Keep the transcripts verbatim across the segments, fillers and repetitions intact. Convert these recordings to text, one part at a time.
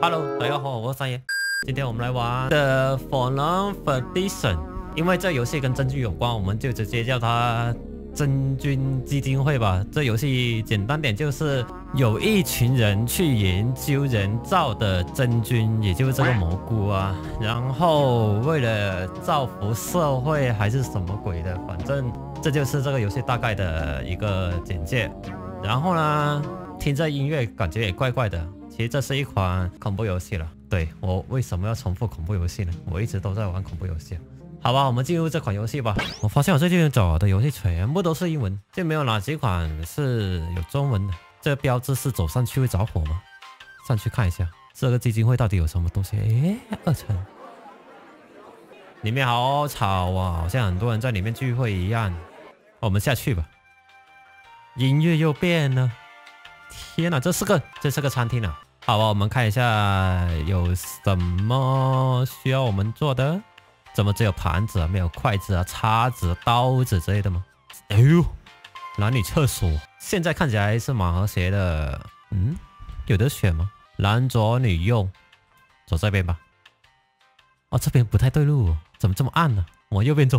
Hello， 大家好，我是三爷。今天我们来玩的 Fallen Foundation， 因为这游戏跟真菌有关，我们就直接叫它真菌基金会吧。这游戏简单点就是有一群人去研究人造的真菌，也就是这个蘑菇啊，然后为了造福社会还是什么鬼的，反正这就是这个游戏大概的一个简介。然后呢，听这音乐感觉也怪怪的。其实这是一款恐怖游戏了。对，我为什么要重复恐怖游戏呢？我一直都在玩恐怖游戏。好吧，我们进入这款游戏吧。我发现我最近找的游戏全部都是英文，就没有哪几款是有中文的。这个标志是走上去会着火吗？上去看一下，这个基金会到底有什么东西？诶，二层里面好吵啊，好像很多人在里面聚会一样。我们下去吧。音乐又变了。天哪，这是个这是个餐厅啊！好吧，我们看一下有什么需要我们做的。怎么只有盘子啊，没有筷子啊、叉子、刀子之类的吗？哎呦，男女厕所，现在看起来是蛮和谐的。嗯，有得选吗？男左女右，走这边吧。哦，这边不太对路哦，怎么这么暗呢？往右边走。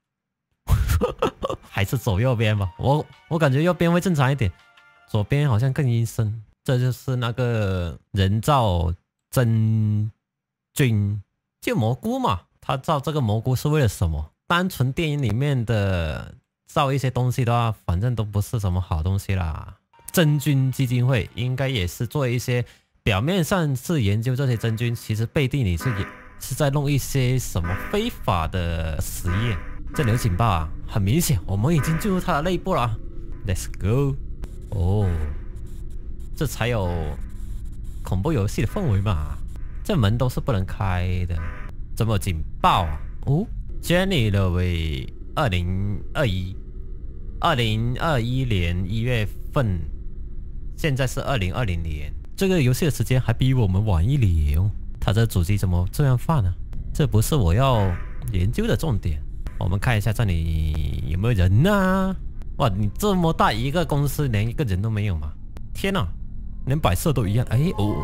还是走右边吧，我我感觉右边会正常一点。左边好像更阴森，这就是那个人造真菌，就蘑菇嘛。他造这个蘑菇是为了什么？单纯电影里面的造一些东西的话，反正都不是什么好东西啦。真菌基金会应该也是做一些，表面上是研究这些真菌，其实背地里是也是在弄一些什么非法的实验。这里有警报啊，很明显我们已经进入它的内部了。Let's go。哦，这才有恐怖游戏的氛围嘛！这门都是不能开的，怎么有警报啊？哦 ，January 二零二一，二零二一年一月份，现在是二零二零年，这个游戏的时间还比我们晚一年哦。它这主机怎么这样放呢？这不是我要研究的重点。我们看一下这里有没有人啊？哇，你这么大一个公司，连一个人都没有吗？天哪，连摆设都一样。哎哦，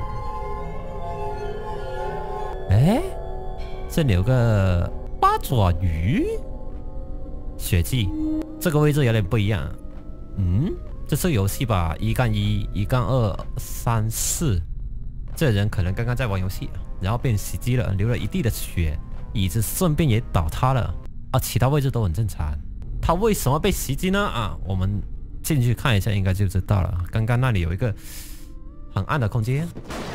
哎，这里有个八爪鱼血迹，这个位置有点不一样。嗯，这是游戏吧？一杠一，一杠二，三四。这人可能刚刚在玩游戏，然后被袭击了，流了一地的血，椅子顺便也倒塌了。啊，其他位置都很正常。他为什么被袭击呢？啊，我们进去看一下，应该就知道了。刚刚那里有一个很暗的空间。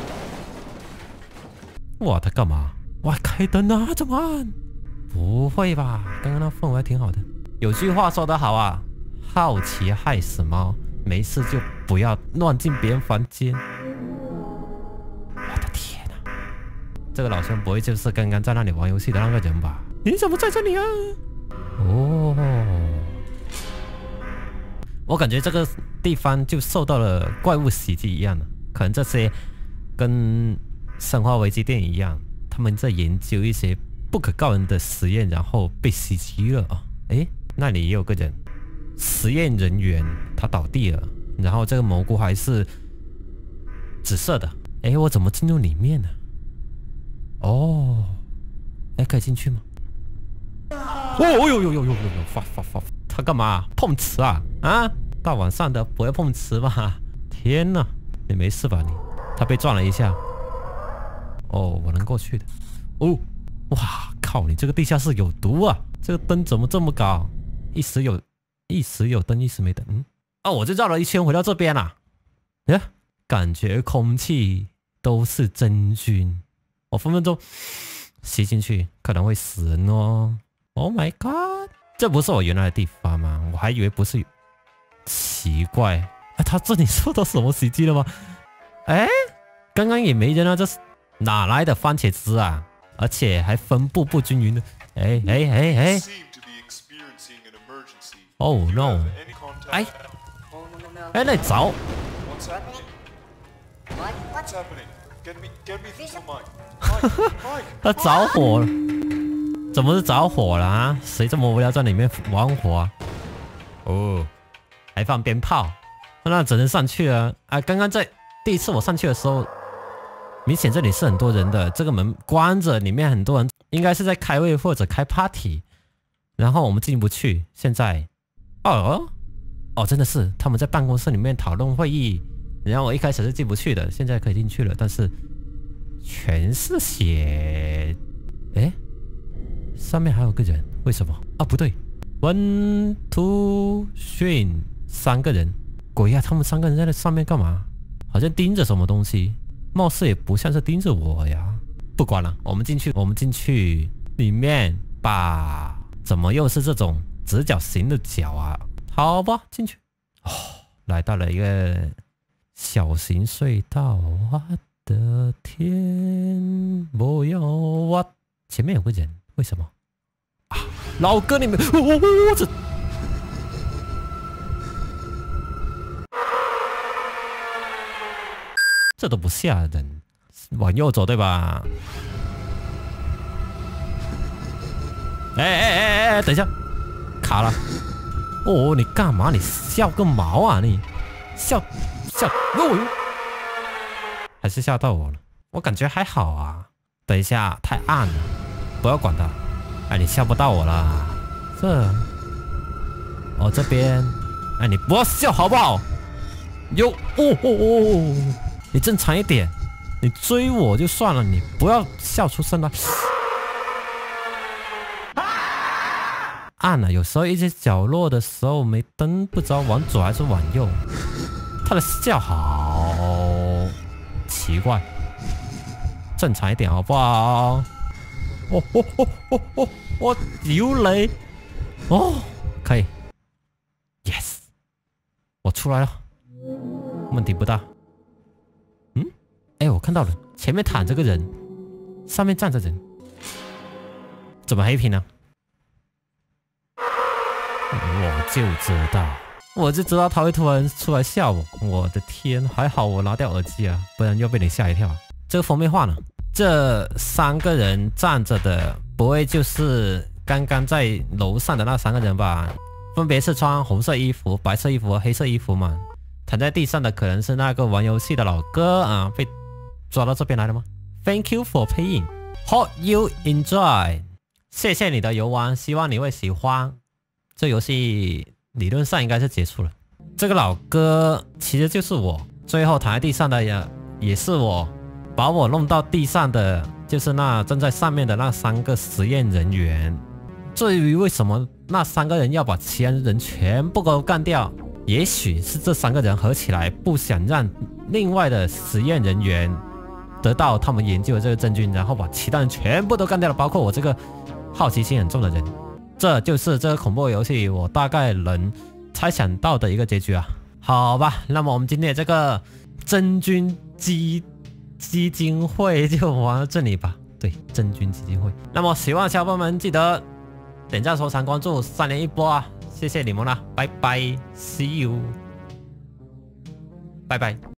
哇，他干嘛？哇，开灯啊，这么暗？不会吧？刚刚那氛围还挺好的。有句话说得好啊，好奇害死猫，没事就不要乱进别人房间。我的天哪！这个老兄不会就是刚刚在那里玩游戏的那个人吧？你怎么在这里啊？哦，我感觉这个地方就受到了怪物袭击一样的，可能这些跟生化危机电影一样，他们在研究一些不可告人的实验，然后被袭击了啊！诶，那里也有个人，实验人员他倒地了，然后这个蘑菇还是紫色的。诶，我怎么进入里面呢？哦，诶，可以进去吗？哦呦呦呦呦呦呦！发发发！他干嘛？碰瓷啊？啊！大晚上的不要碰瓷吧？天哪！你没事吧你？他被撞了一下。哦，我能过去的。哦，哇靠！你这个地下室有毒啊！这个灯怎么这么高？一时有，一时有灯，一时没灯。嗯。啊！我就绕了一圈回到这边啦。呀，感觉空气都是真菌，我分分钟吸进去可能会死人哦。Oh my god！ 这不是我原来的地方吗？我还以为不是。奇怪，哎，他这里受到什么袭击了吗？哎，刚刚也没人啊，这是哪来的番茄汁啊？而且还分布不均匀的。哎哎哎哎 ！Oh no！ 哎哎，那着！他着火了。怎么是着火了啊？谁这么无聊在里面玩火啊？哦，还放鞭炮，那只能上去了啊！刚刚在第一次我上去的时候， 明显这里是很多人的，这个门关着，里面很多人，应该是在开会或者开 party， 然后我们进不去。现在，哦哦，真的是他们在办公室里面讨论会议，然后我一开始是进不去的，现在可以进去了，但是全是血。诶，上面还有个人，为什么？啊，不对 ，one two three， 三个人，鬼呀、啊！他们三个人在那上面干嘛？好像盯着什么东西。貌似也不像是盯着我呀，不管了，我们进去，我们进去里面吧。怎么又是这种直角形的角啊？好吧，进去。哦，来到了一个小型隧道，我的天！不要我前面有个人，为什么？啊，老哥你们，我、哦、我这。这都不吓人，往右走对吧？哎哎哎哎，等一下，卡了！哦，你干嘛？你笑个毛啊你！笑笑，哦，还是吓到我了。我感觉还好啊。等一下，太暗了，不要管它。哎，你笑不到我啦。这，哦这边，哎你不要笑好不好？有，哦哦哦。你正常一点，你追我就算了，你不要笑出声来。暗了，有时候一些角落的时候没灯，不知道往左还是往右。他的笑好奇怪，正常一点好不好？哦哦哦哦哦，我屌你！哦，可以 ，yes， 我出来了，问题不大。哎，我看到了，前面躺着个人，上面站着人，怎么黑屏呢？我就知道，我就知道他会突然出来吓我。我的天，还好我拿掉耳机啊，不然又被你吓一跳。这个封面画呢？这三个人站着的，不会就是刚刚在楼上的那三个人吧？分别是穿红色衣服、白色衣服和黑色衣服嘛。躺在地上的可能是那个玩游戏的老哥啊，被抓到这边来了吗 ？Thank you for paying. Hope you enjoy. 谢谢你的游玩，希望你会喜欢。这游戏理论上应该是结束了。这个老哥其实就是我，最后躺在地上的也也是我，把我弄到地上的就是那站在上面的那三个实验人员。至于为什么那三个人要把其他人全部都干掉，也许是这三个人合起来不想让另外的实验人员得到他们研究的这个证据，然后把其他人全部都干掉了，包括我这个好奇心很重的人。这就是这个恐怖游戏我大概能猜想到的一个结局啊。好吧，那么我们今天的这个真菌基基金会就玩到这里吧。对，真菌基金会。那么喜欢的小伙伴们记得点赞、收藏、关注，三连一波啊！谢谢你们啦，拜拜 ，See you， 拜拜。